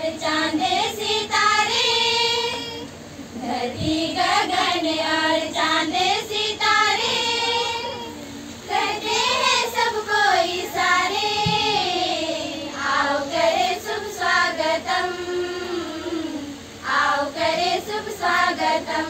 चांद सितारे, धरती गगन और चांद सितारे, करते हैं सबको इशारे, आओ करे शुभ स्वागतम, आओ करे शुभ स्वागतम।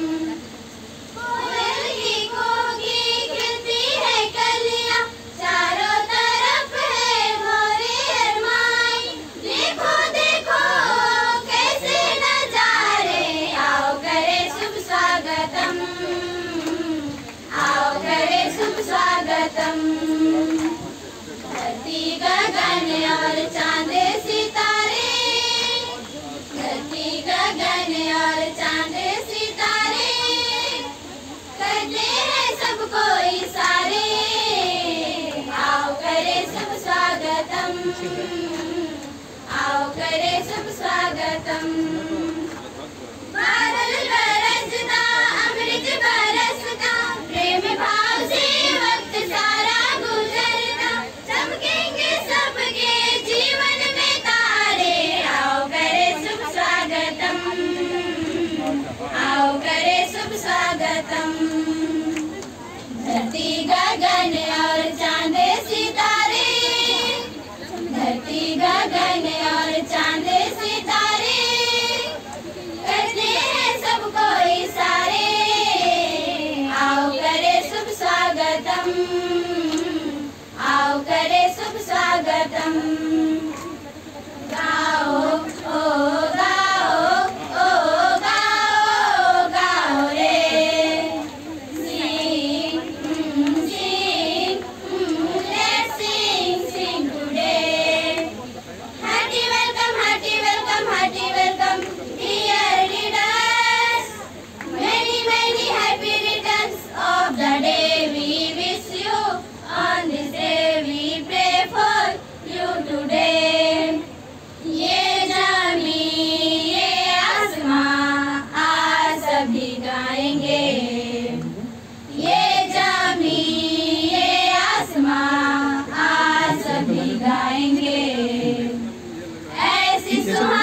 धरती गगन और चांद सितारे, धरती गगन और चांद सितारे, करते हैं सबको इशारे, आओ करे शुभ स्वागतम, आओ करे शुभ स्वागतम। बादल बरसता अमृत बरसता, प्रेम भाव से वक्त सारा गुजरता, चमकेंगे सबके जीवन में तारे, आओ करे शुभ स्वागतम, आओ करे शुभ स्वागतम। धरती गगन और चांद सितारे, धरती गगन और चांद सितारे, करते हैं सबको इशारे, आओ करे शुभ स्वागतम, आओ करे शुभ स्वागतम। गाओ ओ गाओ, ओ गाओ गाओ रे, sing sing, let's sing today। Hearty welcome, hearty welcome, hearty welcome, dear leaders, many happy returns of the day we wish you, on this day we pray for you today। ये ज़मीं ये आसमां आज सभी गाएंगे, ये ज़मीं ये आसमां आज सभी गाएंगे, ऐसी सुहानी